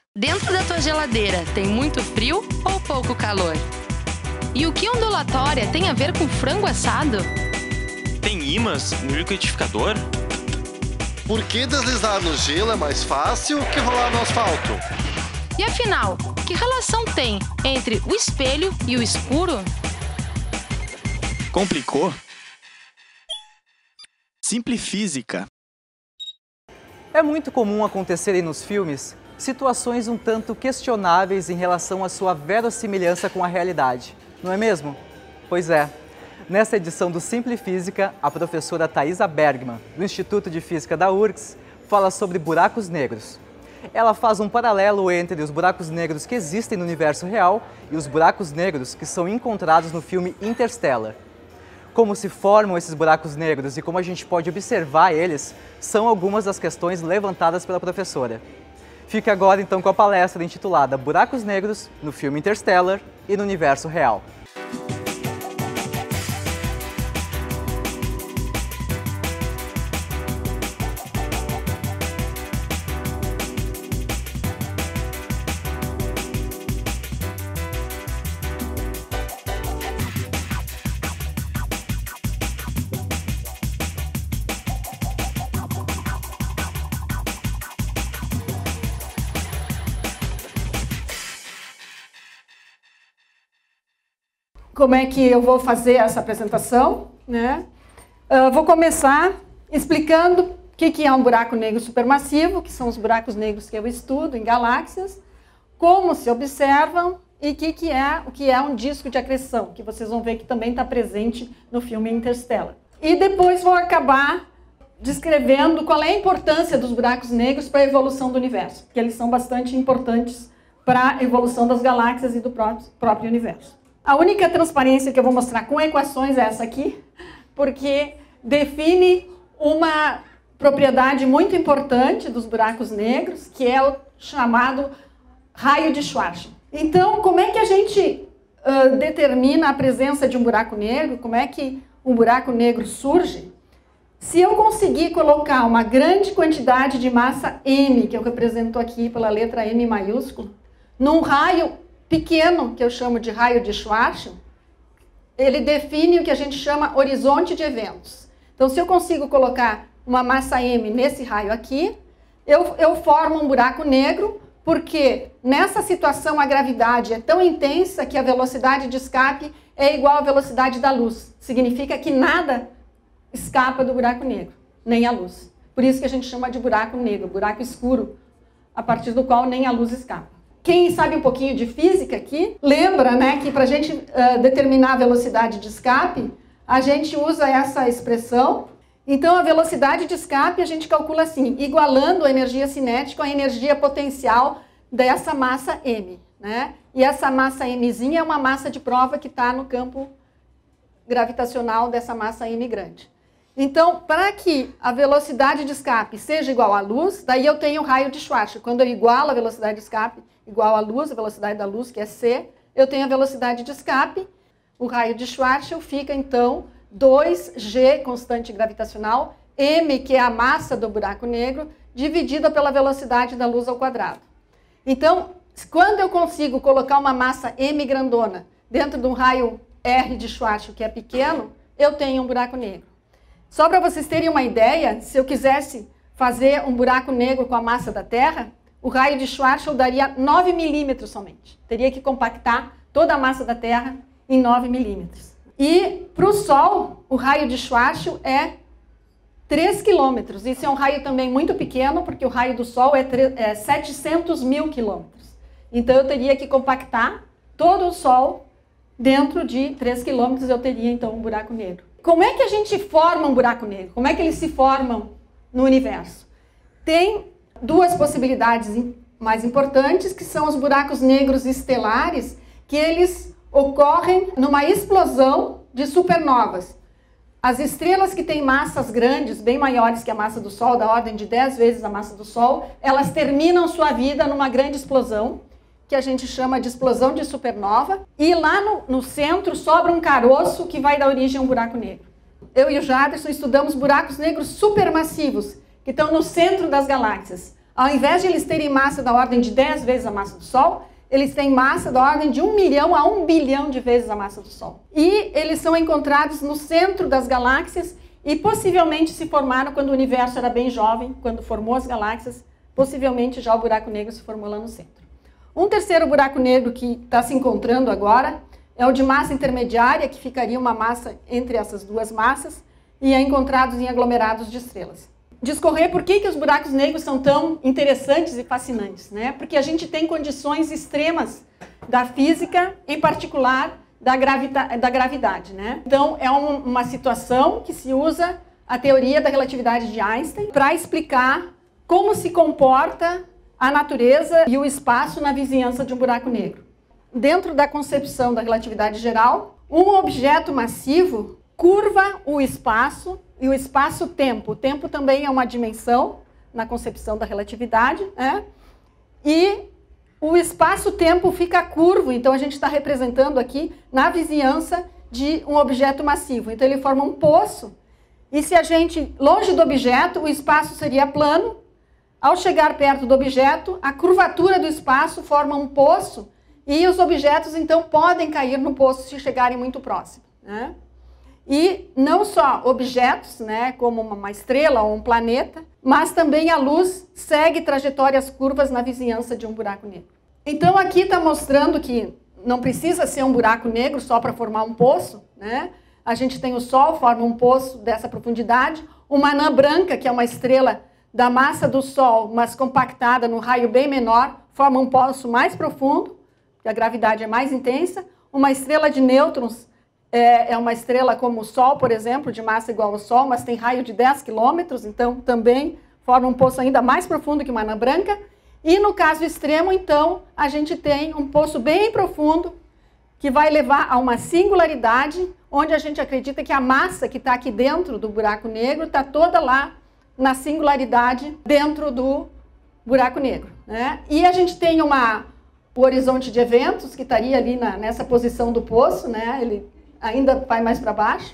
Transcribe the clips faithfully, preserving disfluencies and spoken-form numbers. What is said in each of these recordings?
Dentro da tua geladeira tem muito frio ou pouco calor? E o que ondulatória tem a ver com frango assado? Tem ímãs no liquidificador? Por que deslizar no gelo é mais fácil que rolar no asfalto? E afinal, que relação tem entre o espelho e o escuro? Complicou? Simplifísica. É muito comum acontecerem nos filmes situações um tanto questionáveis em relação à sua verossimilhança com a realidade, não é mesmo? Pois é. Nesta edição do Simplifísica, a professora Thaisa Bergman, do Instituto de Física da U R G S, fala sobre buracos negros. Ela faz um paralelo entre os buracos negros que existem no universo real e os buracos negros que são encontrados no filme Interstellar. Como se formam esses buracos negros e como a gente pode observar eles, são algumas das questões levantadas pela professora. Fique agora então com a palestra intitulada Buracos Negros no filme Interstellar e no universo real. Como é que eu vou fazer essa apresentação, né? Uh, vou começar explicando o que, que é um buraco negro supermassivo, que são os buracos negros que eu estudo em galáxias, como se observam e que que é, o que é um disco de acreção, que vocês vão ver que também está presente no filme Interstellar. E depois vou acabar descrevendo qual é a importância dos buracos negros para a evolução do universo, porque eles são bastante importantes para a evolução das galáxias e do próprio, próprio universo. A única transparência que eu vou mostrar com equações é essa aqui, porque define uma propriedade muito importante dos buracos negros, que é o chamado raio de Schwarzschild. Então, como é que a gente uh, determina a presença de um buraco negro? Como é que um buraco negro surge? Se eu conseguir colocar uma grande quantidade de massa M, que eu represento aqui pela letra M maiúscula, num raio pequeno, que eu chamo de raio de Schwarzschild, ele define o que a gente chama horizonte de eventos. Então, se eu consigo colocar uma massa M nesse raio aqui, eu, eu formo um buraco negro, porque nessa situação a gravidade é tão intensa que a velocidade de escape é igual à velocidade da luz. Significa que nada escapa do buraco negro, nem a luz. Por isso que a gente chama de buraco negro, buraco escuro, a partir do qual nem a luz escapa. Quem sabe um pouquinho de física aqui, lembra, né, que para a gente uh, determinar a velocidade de escape, a gente usa essa expressão. Então, a velocidade de escape a gente calcula assim, igualando a energia cinética à energia potencial dessa massa M, né? E essa massa Mzinha é uma massa de prova que está no campo gravitacional dessa massa M grande. Então, para que a velocidade de escape seja igual à luz, daí eu tenho o raio de Schwarzschild. Quando eu igualo a velocidade de escape igual à luz, a velocidade da luz, que é C, eu tenho a velocidade de escape. O raio de Schwarzschild fica, então, dois G, constante gravitacional, M, que é a massa do buraco negro, dividida pela velocidade da luz ao quadrado. Então, quando eu consigo colocar uma massa M grandona dentro de um raio R de Schwarzschild, que é pequeno, eu tenho um buraco negro. Só para vocês terem uma ideia, se eu quisesse fazer um buraco negro com a massa da Terra, o raio de Schwarzschild daria nove milímetros somente. Teria que compactar toda a massa da Terra em nove milímetros. E para o Sol, o raio de Schwarzschild é três quilômetros. Isso é um raio também muito pequeno, porque o raio do Sol é, é setecentos mil quilômetros. Então eu teria que compactar todo o Sol dentro de três quilômetros, eu teria então um buraco negro. Como é que a gente forma um buraco negro? Como é que eles se formam no universo? Tem duas possibilidades mais importantes, que são os buracos negros estelares, que eles ocorrem numa explosão de supernovas. As estrelas que têm massas grandes, bem maiores que a massa do Sol, da ordem de dez vezes a massa do Sol, elas terminam sua vida numa grande explosão, que a gente chama de explosão de supernova, e lá no, no centro sobra um caroço que vai dar origem a um buraco negro. Eu e o Jaderson estudamos buracos negros supermassivos, que estão no centro das galáxias, Ao invés de eles terem massa da ordem de dez vezes a massa do Sol, eles têm massa da ordem de um milhão a um bilhão de vezes a massa do Sol. E eles são encontrados no centro das galáxias e possivelmente se formaram quando o universo era bem jovem, quando formou as galáxias, possivelmente já o buraco negro se formou lá no centro. Um terceiro buraco negro que está se encontrando agora é o de massa intermediária, que ficaria uma massa entre essas duas massas, e é encontrado em aglomerados de estrelas. Discorrer por que, que os buracos negros são tão interessantes e fascinantes, né? Porque a gente tem condições extremas da física, em particular da, gravita da gravidade, né? Então, é um, uma situação que se usa a teoria da relatividade de Einstein para explicar como se comporta a natureza e o espaço na vizinhança de um buraco negro. Dentro da concepção da relatividade geral, um objeto massivo curva o espaço e o espaço-tempo. O tempo também é uma dimensão na concepção da relatividade, né? E o espaço-tempo fica curvo, então a gente está representando aqui na vizinhança de um objeto massivo. Então ele forma um poço, e se a gente, longe do objeto, o espaço seria plano. Ao chegar perto do objeto, a curvatura do espaço forma um poço, e os objetos então podem cair no poço se chegarem muito próximo, né? E não só objetos, né, como uma estrela ou um planeta, mas também a luz segue trajetórias curvas na vizinhança de um buraco negro. Então aqui está mostrando que não precisa ser um buraco negro só para formar um poço, né? A gente tem o Sol, forma um poço dessa profundidade, uma anã branca, que é uma estrela da massa do Sol, mas compactada no raio bem menor, forma um poço mais profundo, porque a gravidade é mais intensa. Uma estrela de nêutrons é, é uma estrela como o Sol, por exemplo, de massa igual ao Sol, mas tem raio de dez quilômetros, então também forma um poço ainda mais profundo que uma anã branca. E no caso extremo, então, a gente tem um poço bem profundo, que vai levar a uma singularidade, onde a gente acredita que a massa que está aqui dentro do buraco negro está toda lá na singularidade dentro do buraco negro, né? E a gente tem uma, o horizonte de eventos, que estaria ali na, nessa posição do poço, né? Ele ainda vai mais para baixo,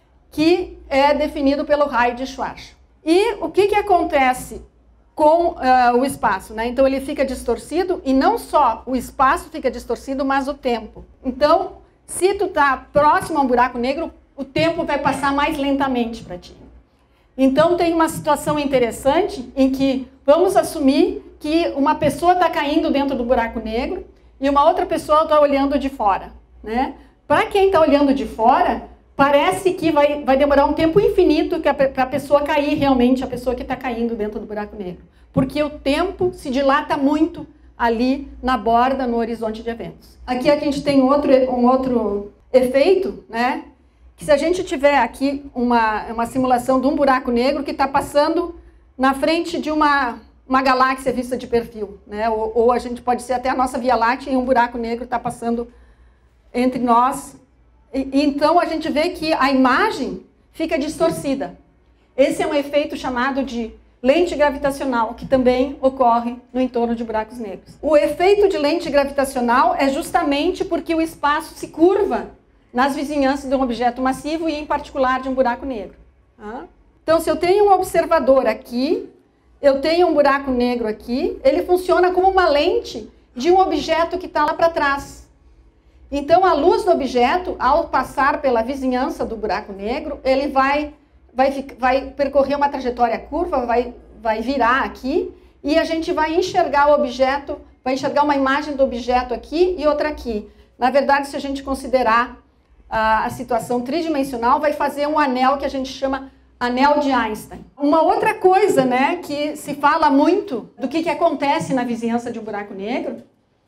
que é definido pelo raio de Schwarzschild. E o que, que acontece com uh, o espaço, né? Então ele fica distorcido, e não só o espaço fica distorcido, mas o tempo. Então, se tu está próximo a um buraco negro, o tempo vai passar mais lentamente para ti. Então tem uma situação interessante em que vamos assumir que uma pessoa está caindo dentro do buraco negro e uma outra pessoa está olhando de fora, né? Para quem está olhando de fora, parece que vai, vai demorar um tempo infinito para a pessoa cair realmente, a pessoa que está caindo dentro do buraco negro. Porque o tempo se dilata muito ali na borda, no horizonte de eventos. Aqui a gente tem outro, um outro efeito, né? Que se a gente tiver aqui uma, uma simulação de um buraco negro que está passando na frente de uma, uma galáxia vista de perfil, né? Ou, ou a gente pode ser até a nossa Via Láctea e um buraco negro está passando entre nós. E, então a gente vê que a imagem fica distorcida. Esse é um efeito chamado de lente gravitacional, que também ocorre no entorno de buracos negros. O efeito de lente gravitacional é justamente porque o espaço se curva nas vizinhanças de um objeto massivo e, em particular, de um buraco negro. Então, se eu tenho um observador aqui, eu tenho um buraco negro aqui, ele funciona como uma lente de um objeto que está lá para trás. Então, a luz do objeto, ao passar pela vizinhança do buraco negro, ele vai, vai, vai percorrer uma trajetória curva, vai, vai virar aqui, e a gente vai enxergar o objeto, vai enxergar uma imagem do objeto aqui e outra aqui. Na verdade, se a gente considerar a, a situação tridimensional, vai fazer um anel que a gente chama anel de Einstein. Uma outra coisa, né, que se fala muito do que, que acontece na vizinhança de um buraco negro.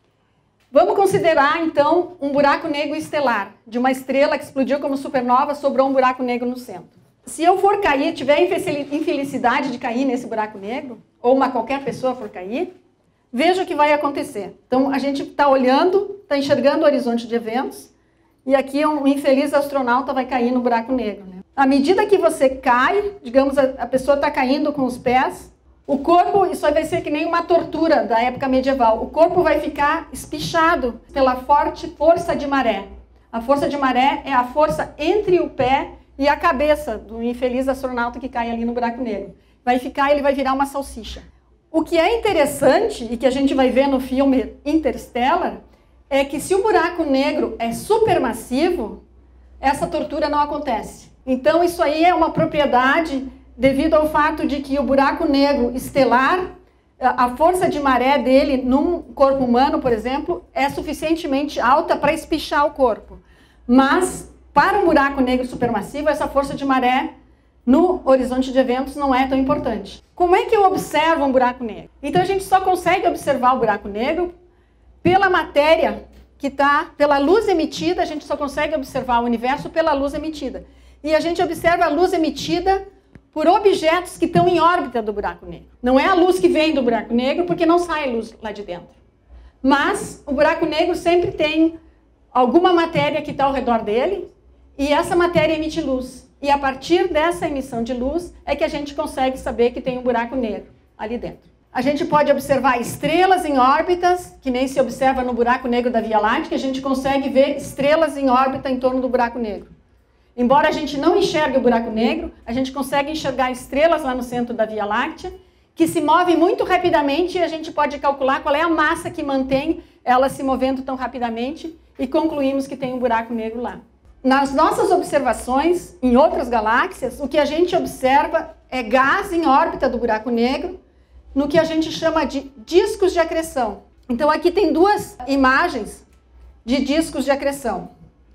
Vamos considerar, então, um buraco negro estelar, de uma estrela que explodiu como supernova, sobrou um buraco negro no centro. Se eu for cair, tiver infelicidade de cair nesse buraco negro, ou uma qualquer pessoa for cair, veja o que vai acontecer. Então, a gente está olhando, está enxergando o horizonte de eventos, e aqui um infeliz astronauta vai cair no buraco negro, né? À medida que você cai, digamos, a, a pessoa está caindo com os pés, o corpo, isso vai ser que nem uma tortura da época medieval, o corpo vai ficar espichado pela forte força de maré. A força de maré é a força entre o pé e a cabeça do infeliz astronauta que cai ali no buraco negro. Vai ficar, ele vai virar uma salsicha. O que é interessante, e que a gente vai ver no filme Interstellar, é que se o buraco negro é supermassivo, essa tortura não acontece. Então isso aí é uma propriedade devido ao fato de que o buraco negro estelar, a força de maré dele num corpo humano, por exemplo, é suficientemente alta para espichar o corpo. Mas para um buraco negro supermassivo, essa força de maré no horizonte de eventos não é tão importante. Como é que eu observo um buraco negro? Então a gente só consegue observar o buraco negro pela matéria que está, pela luz emitida, a gente só consegue observar o universo pela luz emitida. E a gente observa a luz emitida por objetos que estão em órbita do buraco negro. Não é a luz que vem do buraco negro, porque não sai luz lá de dentro. Mas o buraco negro sempre tem alguma matéria que está ao redor dele, e essa matéria emite luz. E a partir dessa emissão de luz é que a gente consegue saber que tem um buraco negro ali dentro. A gente pode observar estrelas em órbitas, que nem se observa no buraco negro da Via Láctea, a gente consegue ver estrelas em órbita em torno do buraco negro. Embora a gente não enxergue o buraco negro, a gente consegue enxergar estrelas lá no centro da Via Láctea, que se movem muito rapidamente e a gente pode calcular qual é a massa que mantém elas se movendo tão rapidamente e concluímos que tem um buraco negro lá. Nas nossas observações em outras galáxias, o que a gente observa é gás em órbita do buraco negro, no que a gente chama de discos de acreção. Então aqui tem duas imagens de discos de acreção.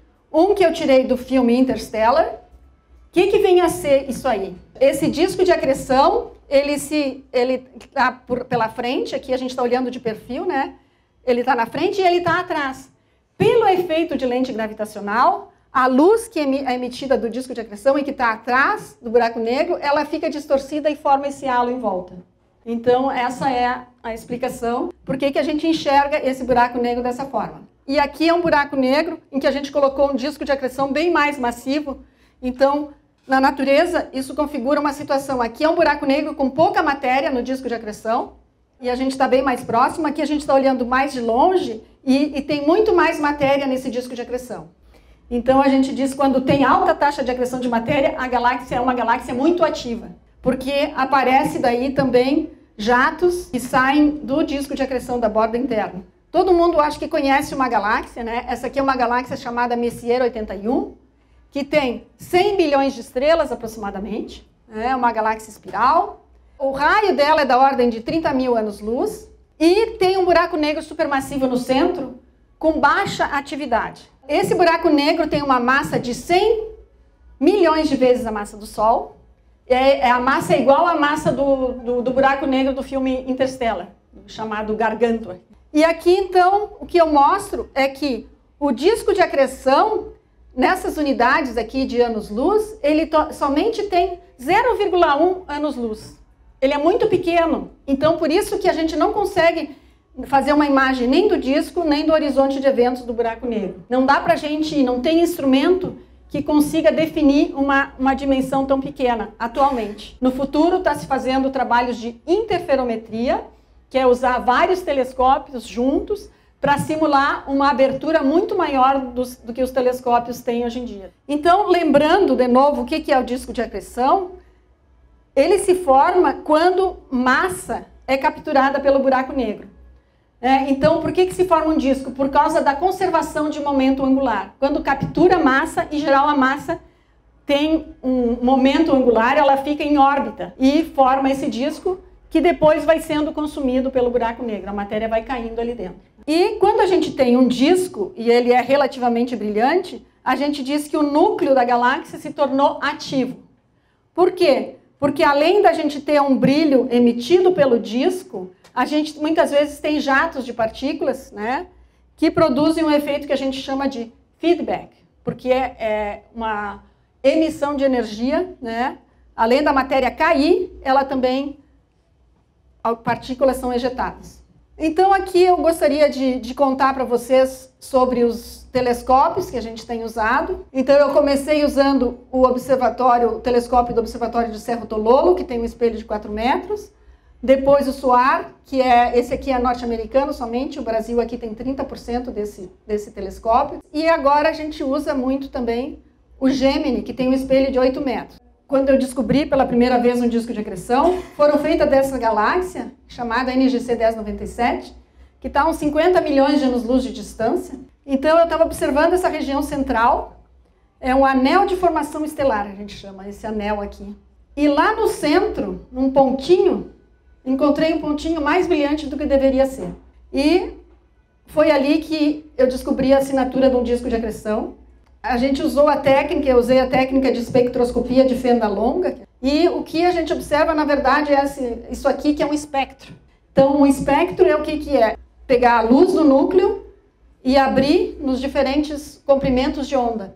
Um que eu tirei do filme Interstellar. O que, que vem a ser isso aí? Esse disco de acreção, ele se, ele está pela frente, aqui a gente está olhando de perfil, né? Ele está na frente e ele está atrás. Pelo efeito de lente gravitacional, a luz que é emitida do disco de acreção e que está atrás do buraco negro, ela fica distorcida e forma esse halo em volta. Então, essa é a explicação por que que a gente enxerga esse buraco negro dessa forma. E aqui é um buraco negro em que a gente colocou um disco de acreção bem mais massivo. Então, na natureza, isso configura uma situação. Aqui é um buraco negro com pouca matéria no disco de acreção, e a gente está bem mais próximo. Aqui a gente está olhando mais de longe e, e tem muito mais matéria nesse disco de acreção. Então, a gente diz que quando tem alta taxa de acreção de matéria, a galáxia é uma galáxia muito ativa, porque aparece daí também jatos que saem do disco de acreção da borda interna. Todo mundo acho que conhece uma galáxia, né? Essa aqui é uma galáxia chamada Messier oitenta e um, que tem cem bilhões de estrelas aproximadamente, é uma galáxia espiral. O raio dela é da ordem de trinta mil anos-luz e tem um buraco negro supermassivo no centro com baixa atividade. Esse buraco negro tem uma massa de cem milhões de vezes a massa do Sol. É, a massa é igual à massa do, do, do buraco negro do filme Interstellar, chamado Gargantua. E aqui, então, o que eu mostro é que o disco de acreção, nessas unidades aqui de anos-luz, ele somente tem zero vírgula um anos-luz. Ele é muito pequeno, então por isso que a gente não consegue fazer uma imagem nem do disco, nem do horizonte de eventos do buraco negro. Não dá pra gente, não tem instrumento que consiga definir uma, uma dimensão tão pequena atualmente. No futuro está se fazendo trabalhos de interferometria, que é usar vários telescópios juntos para simular uma abertura muito maior dos, do que os telescópios têm hoje em dia. Então, lembrando de novo o que é o disco de acreção, ele se forma quando massa é capturada pelo buraco negro. É, então, por que que se forma um disco? Por causa da conservação de momento angular. Quando captura massa, em geral a massa tem um momento angular, ela fica em órbita e forma esse disco que depois vai sendo consumido pelo buraco negro. A matéria vai caindo ali dentro. E quando a gente tem um disco, e ele é relativamente brilhante, a gente diz que o núcleo da galáxia se tornou ativo. Por quê? Porque além da gente ter um brilho emitido pelo disco, a gente muitas vezes tem jatos de partículas, né, que produzem um efeito que a gente chama de feedback, porque é, é uma emissão de energia, né, além da matéria cair, ela também, partículas são ejetadas. Então aqui eu gostaria de, de contar para vocês sobre os telescópios que a gente tem usado. Então eu comecei usando o observatório, o telescópio do Observatório de Cerro Tololo, que tem um espelho de quatro metros. Depois o SOAR, que é, esse aqui é norte-americano somente, o Brasil aqui tem trinta por cento desse, desse telescópio. E agora a gente usa muito também o Gemini, que tem um espelho de oito metros. quando eu descobri pela primeira vez um disco de acreção, foram feitas dessa galáxia, chamada N G C dez noventa e sete, que está a uns cinquenta milhões de anos-luz de distância. Então eu estava observando essa região central, é um anel de formação estelar, a gente chama esse anel aqui. E lá no centro, num pontinho, encontrei um pontinho mais brilhante do que deveria ser. E foi ali que eu descobri a assinatura de um disco de acreção. A gente usou a técnica, eu usei a técnica de espectroscopia de fenda longa, e o que a gente observa, na verdade, é esse, isso aqui que é um espectro. Então, um espectro é o que, que é? Pegar a luz do núcleo e abrir nos diferentes comprimentos de onda.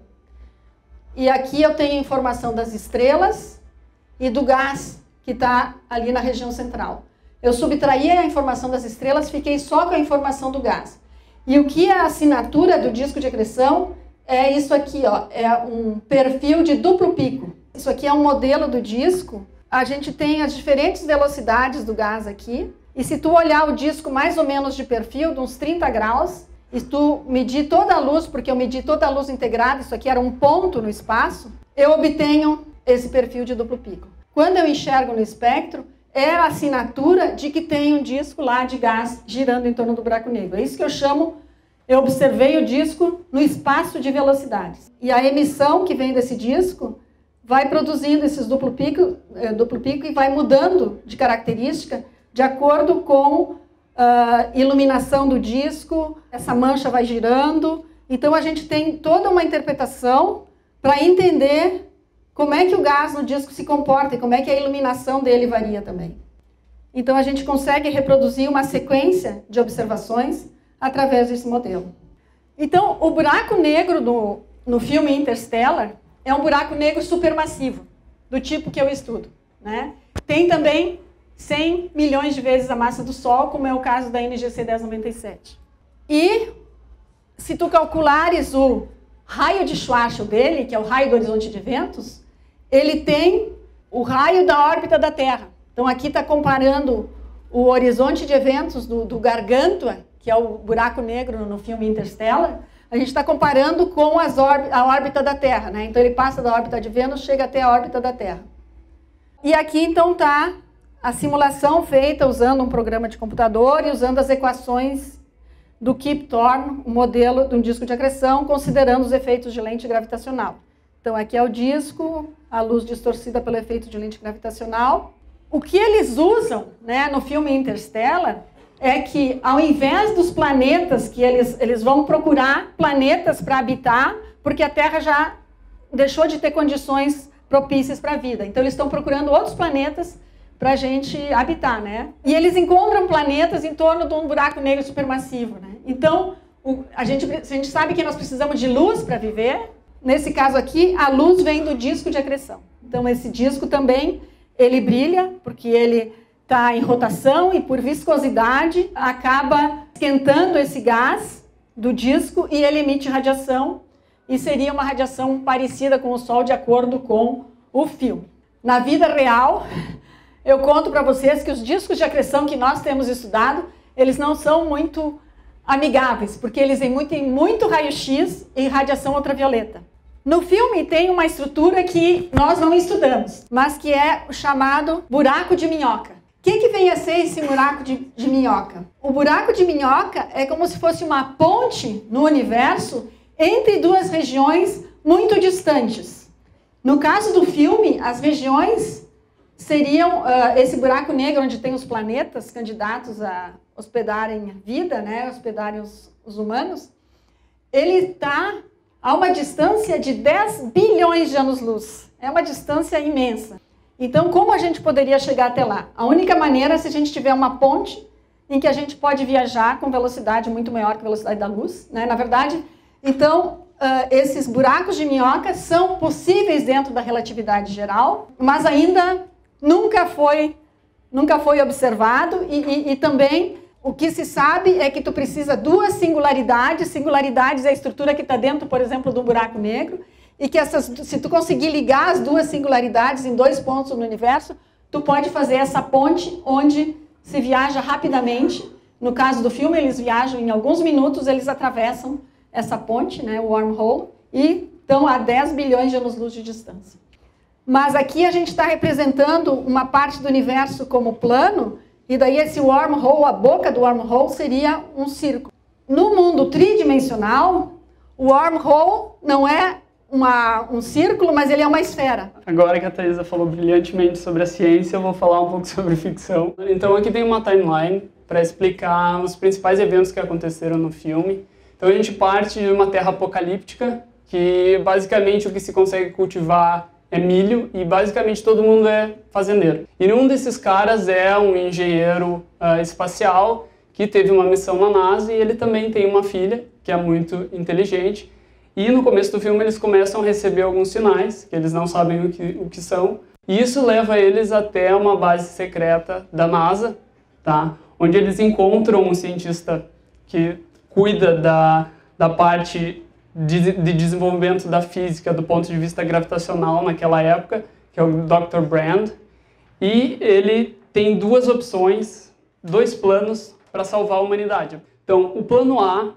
E aqui eu tenho informação das estrelas e do gás que está ali na região central. Eu subtraí a informação das estrelas, fiquei só com a informação do gás. E o que é a assinatura do disco de acreção é isso aqui, ó, é um perfil de duplo pico. Isso aqui é um modelo do disco. A gente tem as diferentes velocidades do gás aqui. E se tu olhar o disco mais ou menos de perfil, de uns trinta graus, e tu medir toda a luz, porque eu medi toda a luz integrada, isso aqui era um ponto no espaço, eu obtenho esse perfil de duplo pico. Quando eu enxergo no espectro, é a assinatura de que tem um disco lá de gás girando em torno do buraco negro. É isso que eu chamo, eu observei o disco no espaço de velocidades. E a emissão que vem desse disco vai produzindo esses duplo pico, é, duplo pico e vai mudando de característica de acordo com a uh, iluminação do disco, essa mancha vai girando. Então a gente tem toda uma interpretação para entender como é que o gás no disco se comporta e como é que a iluminação dele varia também. Então a gente consegue reproduzir uma sequência de observações através desse modelo. Então o buraco negro no, no filme Interstellar é um buraco negro supermassivo, do tipo que eu estudo, né? Tem também cem milhões de vezes a massa do Sol, como é o caso da N G C dez noventa e sete. E se tu calculares o raio de Schwarzschild dele, que é o raio do horizonte de eventos, ele tem o raio da órbita da Terra. Então aqui está comparando o horizonte de eventos do, do Gargantua, que é o buraco negro no filme Interstellar, a gente está comparando com as a órbita da Terra, né? Então ele passa da órbita de Vênus, chega até a órbita da Terra. E aqui então está a simulação feita usando um programa de computador e usando as equações do Kip Thorne, o modelo de um disco de acreção, considerando os efeitos de lente gravitacional. Então aqui é o disco, a luz distorcida pelo efeito de lente gravitacional. O que eles usam, né, no filme Interstellar é que, ao invés dos planetas, que eles, eles vão procurar planetas para habitar, porque a Terra já deixou de ter condições propícias para a vida. Então eles estão procurando outros planetas para a gente habitar, né? E eles encontram planetas em torno de um buraco negro supermassivo, né? Então, o, a, gente, a gente sabe que nós precisamos de luz para viver. Nesse caso aqui, a luz vem do disco de acreção. Então, esse disco também, ele brilha, porque ele está em rotação e, por viscosidade, acaba esquentando esse gás do disco e ele emite radiação. E seria uma radiação parecida com o Sol, de acordo com o filme. Na vida real, eu conto para vocês que os discos de acreção que nós temos estudado, eles não são muito amigáveis, porque eles emitem muito raio-x e radiação ultravioleta. No filme tem uma estrutura que nós não estudamos, mas que é o chamado buraco de minhoca. O que, que vem a ser esse buraco de, de minhoca? O buraco de minhoca é como se fosse uma ponte no universo entre duas regiões muito distantes. No caso do filme, as regiões seriam uh, esse buraco negro onde tem os planetas candidatos a hospedarem a vida, né, hospedarem os, os humanos. Ele está a uma distância de dez bilhões de anos-luz. É uma distância imensa. Então, como a gente poderia chegar até lá? A única maneira é se a gente tiver uma ponte em que a gente pode viajar com velocidade muito maior que a velocidade da luz, né? Na verdade, então, uh, esses buracos de minhoca são possíveis dentro da relatividade geral, mas ainda nunca foi, nunca foi observado e, e, e também o que se sabe é que tu precisa duas singularidades, singularidades é a estrutura que está dentro, por exemplo, do buraco negro, e que essas, se tu conseguir ligar as duas singularidades em dois pontos no universo, tu pode fazer essa ponte onde se viaja rapidamente. No caso do filme, eles viajam em alguns minutos, eles atravessam essa ponte, né, o wormhole, e estão a dez bilhões de anos-luz de distância. Mas aqui a gente está representando uma parte do universo como plano, e daí esse wormhole, a boca do wormhole, seria um círculo. No mundo tridimensional, o wormhole não é uma, um círculo, mas ele é uma esfera. Agora que a Thaisa falou brilhantemente sobre a ciência, eu vou falar um pouco sobre ficção. Então aqui tem uma timeline para explicar os principais eventos que aconteceram no filme. Então a gente parte de uma terra apocalíptica, que basicamente o que se consegue cultivar é milho, e basicamente todo mundo é fazendeiro. E um desses caras é um engenheiro uh, espacial que teve uma missão na NASA, e ele também tem uma filha que é muito inteligente. E no começo do filme eles começam a receber alguns sinais, que eles não sabem o que, o que são, e isso leva eles até uma base secreta da NASA, tá? Onde eles encontram um cientista que cuida da, da parte de, de desenvolvimento da física do ponto de vista gravitacional naquela época, que é o doutor Brand, e ele tem duas opções, dois planos para salvar a humanidade. Então, o plano A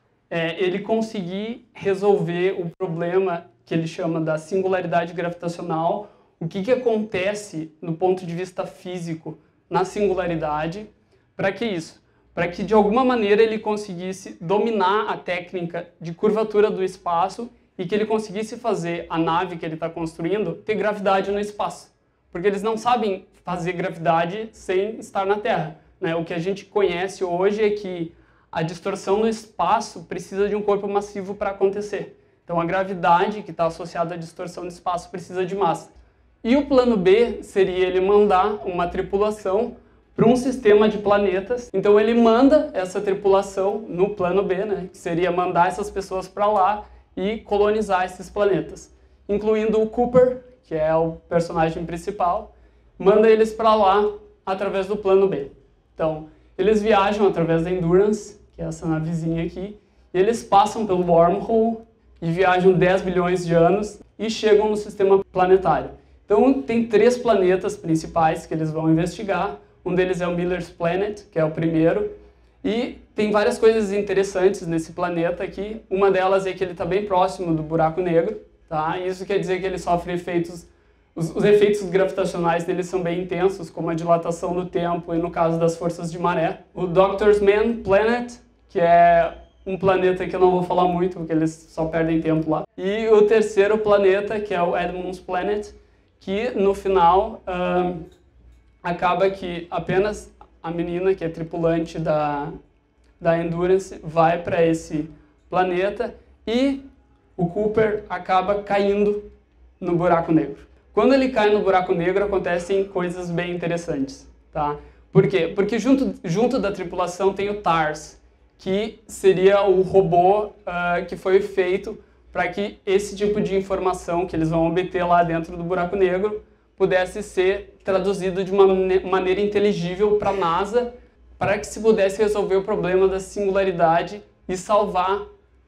é ele conseguir resolver o problema que ele chama da singularidade gravitacional, o que, que acontece no ponto de vista físico na singularidade. Para que isso? Para que de alguma maneira ele conseguisse dominar a técnica de curvatura do espaço e que ele conseguisse fazer a nave que ele está construindo ter gravidade no espaço. Porque eles não sabem fazer gravidade sem estar na Terra, né? O que a gente conhece hoje é que a distorção no espaço precisa de um corpo massivo para acontecer. Então a gravidade que está associada à distorção do espaço precisa de massa. E o plano B seria ele mandar uma tripulação para um sistema de planetas. Então ele manda essa tripulação no plano B, né, que seria mandar essas pessoas para lá e colonizar esses planetas. Incluindo o Cooper, que é o personagem principal, manda eles para lá através do plano B. Então eles viajam através da Endurance, que é essa navezinha aqui, e eles passam pelo wormhole e viajam dez bilhões de anos e chegam no sistema planetário. Então tem três planetas principais que eles vão investigar. Um deles é o Miller's Planet, que é o primeiro, e tem várias coisas interessantes nesse planeta aqui. Uma delas é que ele está bem próximo do buraco negro, tá? Isso quer dizer que ele sofre efeitos, os, os efeitos gravitacionais dele são bem intensos, como a dilatação do tempo e no caso das forças de maré. O Doctor's Man Planet, que é um planeta que eu não vou falar muito, porque eles só perdem tempo lá. E o terceiro planeta, que é o Edmund's Planet, que no final um, acaba que apenas a menina, que é tripulante da, da Endurance, vai para esse planeta e o Cooper acaba caindo no buraco negro. Quando ele cai no buraco negro, acontecem coisas bem interessantes, tá? Por quê? Porque junto, junto da tripulação tem o TARS, que seria o robô uh, que foi feito para que esse tipo de informação que eles vão obter lá dentro do buraco negro pudesse ser traduzido de uma maneira inteligível para a NASA, para que se pudesse resolver o problema da singularidade e salvar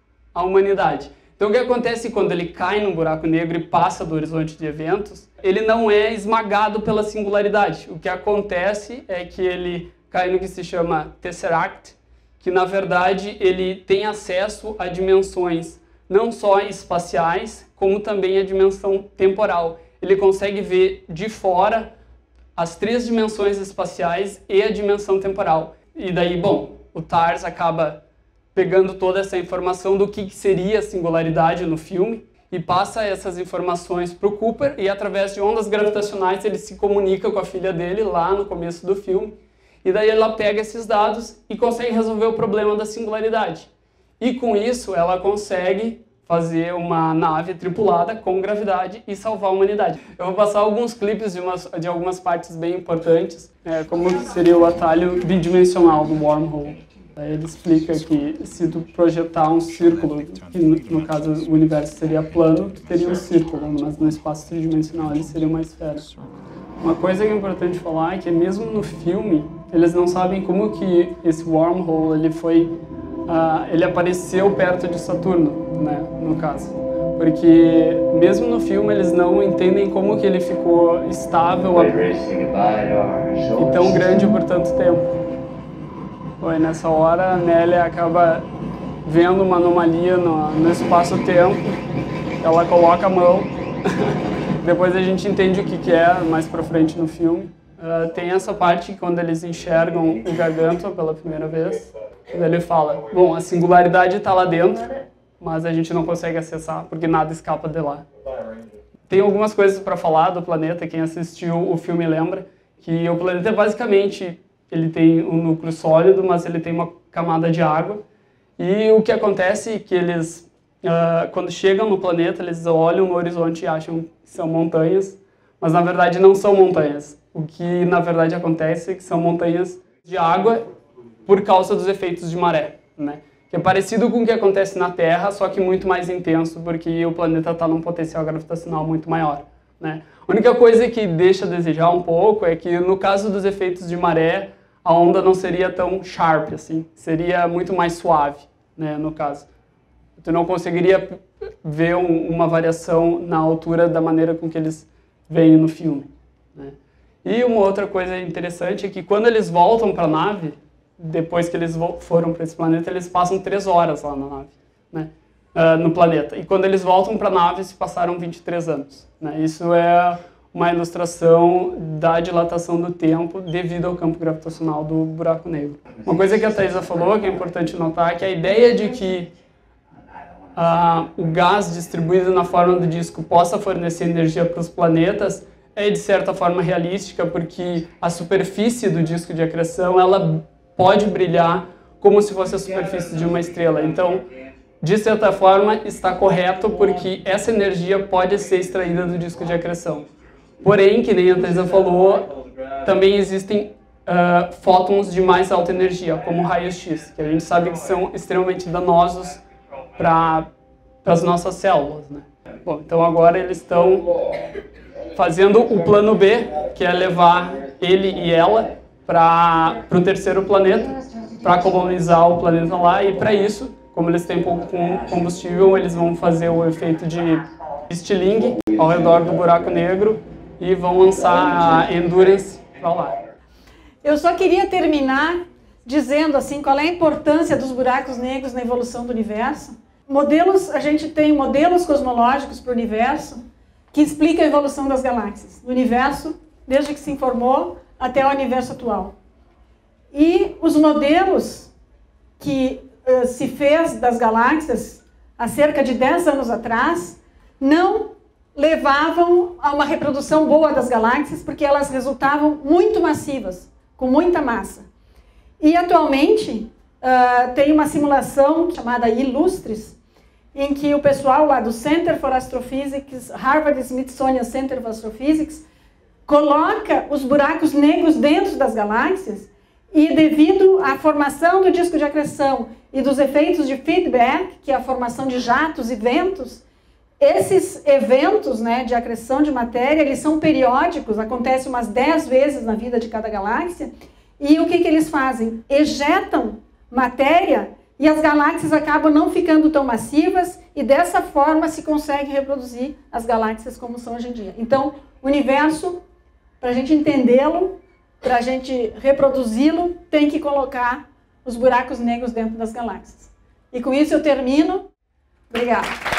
a humanidade. Então o que acontece quando ele cai no buraco negro e passa do horizonte de eventos? Ele não é esmagado pela singularidade. O que acontece é que ele cai no que se chama Tesseract, que na verdade ele tem acesso a dimensões não só espaciais, como também a dimensão temporal. Ele consegue ver de fora as três dimensões espaciais e a dimensão temporal. E daí, bom, o TARS acaba pegando toda essa informação do que seria a singularidade no filme e passa essas informações para o Cooper, e através de ondas gravitacionais ele se comunica com a filha dele lá no começo do filme, e daí ela pega esses dados e consegue resolver o problema da singularidade. E com isso ela consegue fazer uma nave tripulada com gravidade e salvar a humanidade. Eu vou passar alguns clipes de, umas, de algumas partes bem importantes, é, como seria o atalho bidimensional do wormhole. Aí ele explica que se tu projetar um círculo, que no, no caso o universo seria plano, tu teria um círculo, mas no espaço tridimensional ele seria uma esfera. Uma coisa que é importante falar é que mesmo no filme, eles não sabem como que esse wormhole ele foi, uh, ele apareceu perto de Saturno, né, no caso. Porque mesmo no filme eles não entendem como que ele ficou estável e tão grande por tanto tempo. Foi nessa hora a Nélia acaba vendo uma anomalia no, no espaço-tempo, ela coloca a mão depois a gente entende o que, que é mais pra frente no filme. Uh, tem essa parte quando eles enxergam o Gargantua pela primeira vez, quando ele fala, bom, a singularidade está lá dentro, mas a gente não consegue acessar porque nada escapa de lá. Tem algumas coisas para falar do planeta, quem assistiu o filme lembra que o planeta basicamente ele tem um núcleo sólido, mas ele tem uma camada de água. E o que acontece é que eles, uh, quando chegam no planeta, eles olham no horizonte e acham que são montanhas, mas na verdade não são montanhas. O que na verdade acontece é que são montanhas de água por causa dos efeitos de maré, né? Que é parecido com o que acontece na Terra, só que muito mais intenso, porque o planeta está num potencial gravitacional muito maior, né? A única coisa que deixa a desejar um pouco é que no caso dos efeitos de maré, a onda não seria tão sharp assim, seria muito mais suave, né, no caso. Tu não conseguiria ver um, uma variação na altura da maneira com que eles veem no filme, né? E uma outra coisa interessante é que quando eles voltam para a nave, depois que eles foram para esse planeta, eles passam três horas lá na nave, né, uh, no planeta. E quando eles voltam para a nave, se passaram vinte e três anos, né? Isso é uma ilustração da dilatação do tempo devido ao campo gravitacional do buraco negro. Uma coisa que a Thaisa falou, que é importante notar, é que a ideia de que uh, o gás distribuído na forma do disco possa fornecer energia para os planetas é, de certa forma, realística, porque a superfície do disco de acreção ela pode brilhar como se fosse a superfície de uma estrela. Então, de certa forma, está correto, porque essa energia pode ser extraída do disco de acreção. Porém, que nem a Thaisa falou, também existem uh, fótons de mais alta energia, como raios-x, que a gente sabe que são extremamente danosos para as nossas células, né? Bom, então agora eles estão fazendo o plano B, que é levar ele e ela para o terceiro planeta, para colonizar o planeta lá, e para isso, como eles têm pouco combustível, eles vão fazer o efeito de Stirling ao redor do buraco negro e vão lançar a Endurance para lá. Eu só queria terminar dizendo assim qual é a importância dos buracos negros na evolução do universo. Modelos, a gente tem modelos cosmológicos para o universo que explicam a evolução das galáxias, do universo, desde que se informou até o universo atual. E os modelos que uh, se fez das galáxias há cerca de dez anos atrás não levavam a uma reprodução boa das galáxias, porque elas resultavam muito massivas, com muita massa. E atualmente uh, tem uma simulação chamada ILLUSTRES, em que o pessoal lá do Center for Astrophysics, Harvard Smithsonian Center for Astrophysics, coloca os buracos negros dentro das galáxias e, devido à formação do disco de acreção e dos efeitos de feedback, que é a formação de jatos e ventos, esses eventos, né, de acreção de matéria, eles são periódicos, acontecem umas dez vezes na vida de cada galáxia, e o que, que eles fazem? Ejetam matéria e as galáxias acabam não ficando tão massivas e dessa forma se consegue reproduzir as galáxias como são hoje em dia. Então, o universo, para a gente entendê-lo, para a gente reproduzi-lo, tem que colocar os buracos negros dentro das galáxias. E com isso eu termino. Obrigada.